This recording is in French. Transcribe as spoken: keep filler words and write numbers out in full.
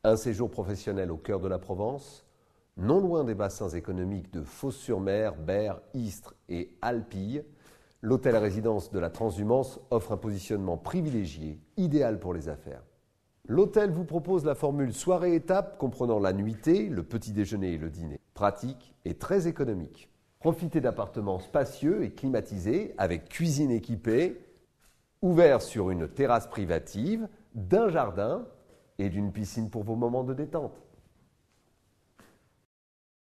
Un séjour professionnel au cœur de la Provence, non loin des bassins économiques de Fos-sur-Mer, Berre, Istres et Alpilles, l'hôtel-résidence de la Transhumance offre un positionnement privilégié, idéal pour les affaires. L'hôtel vous propose la formule soirée-étape comprenant la nuitée, le petit déjeuner et le dîner. Pratique et très économique. Profitez d'appartements spacieux et climatisés avec cuisine équipée, ouverts sur une terrasse privative, d'un jardin et d'une piscine pour vos moments de détente.